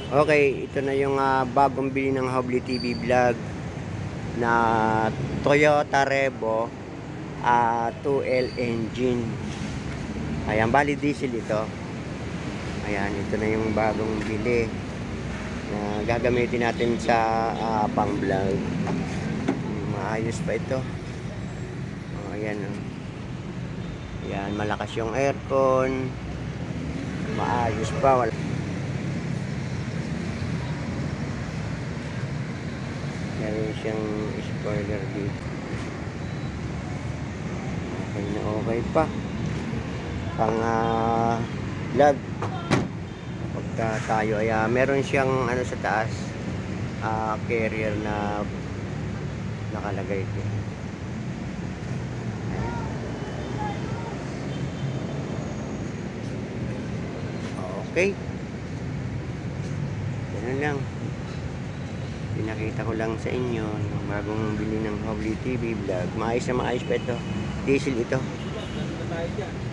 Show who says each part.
Speaker 1: Okay, ito na yung bagong bili ng Hobly TV Vlog na Toyota Revo 2L engine. Ayan, bali diesel ito. Ayan, ito na yung bagong bili na gagamitin natin sa pang vlog. Maayos pa ito. Ayan, ayan, malakas yung aircon. Maayos pa. Meron siyang spoiler dito. Okay na okay pa. Pang vlog. Pagka tayo ay meron siyang ano sa taas, carrier na nakalagay dito. Okay. Ganun lang. Pinakita ko lang sa inyo yung bagong bili ng Hobly TV Vlog. Maayos na maayos pa ito. Diesel ito.